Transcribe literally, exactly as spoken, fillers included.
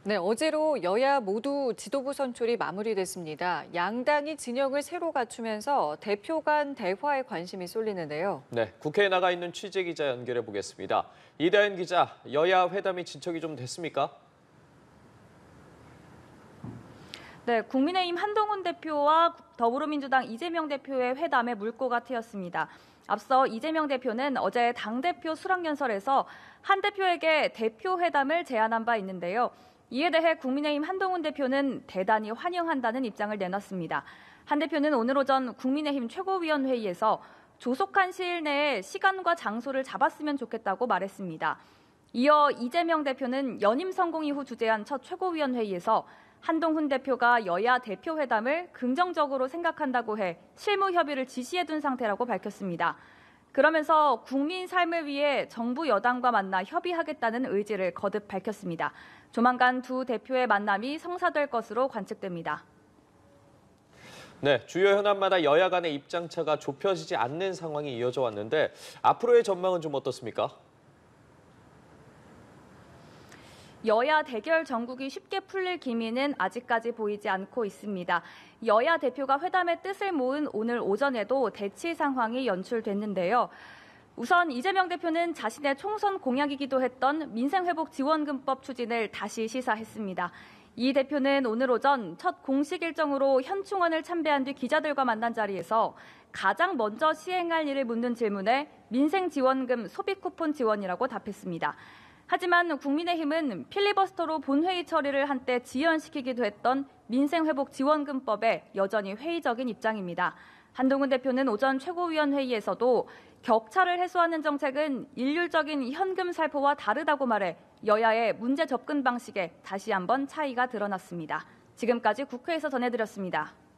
네, 어제로 여야 모두 지도부 선출이 마무리됐습니다. 양당이 진영을 새로 갖추면서 대표 간 대화에 관심이 쏠리는데요. 네, 국회에 나가 있는 취재 기자 연결해 보겠습니다. 이다현 기자, 여야 회담이 진척이 좀 됐습니까? 네, 국민의힘 한동훈 대표와 더불어민주당 이재명 대표의 회담에 물꼬가 트였습니다. 앞서 이재명 대표는 어제 당대표 수락연설에서 한 대표에게 대표 회담을 제안한 바 있는데요. 이에 대해 국민의힘 한동훈 대표는 대단히 환영한다는 입장을 내놨습니다. 한 대표는 오늘 오전 국민의힘 최고위원회의에서 조속한 시일 내에 시간과 장소를 잡았으면 좋겠다고 말했습니다. 이어 이재명 대표는 연임 성공 이후 주재한 첫 최고위원회의에서 한동훈 대표가 여야 대표 회담을 긍정적으로 생각한다고 해 실무 협의를 지시해둔 상태라고 밝혔습니다. 그러면서 국민 삶을 위해 정부 여당과 만나 협의하겠다는 의지를 거듭 밝혔습니다. 조만간 두 대표의 만남이 성사될 것으로 관측됩니다. 네, 주요 현안마다 여야 간의 입장차가 좁혀지지 않는 상황이 이어져 왔는데 앞으로의 전망은 좀 어떻습니까? 여야 대결 정국이 쉽게 풀릴 기미는 아직까지 보이지 않고 있습니다. 여야 대표가 회담의 뜻을 모은 오늘 오전에도 대치 상황이 연출됐는데요. 우선 이재명 대표는 자신의 총선 공약이기도 했던 민생회복지원금법 추진을 다시 시사했습니다. 이 대표는 오늘 오전 첫 공식 일정으로 현충원을 참배한 뒤 기자들과 만난 자리에서 가장 먼저 시행할 일을 묻는 질문에 민생지원금 소비쿠폰 지원이라고 답했습니다. 하지만 국민의힘은 필리버스터로 본회의 처리를 한때 지연시키기도 했던 민생회복지원금법에 여전히 회의적인 입장입니다. 한동훈 대표는 오전 최고위원회의에서도 격차를 해소하는 정책은 일률적인 현금 살포와 다르다고 말해 여야의 문제 접근 방식에 다시 한번 차이가 드러났습니다. 지금까지 국회에서 전해드렸습니다.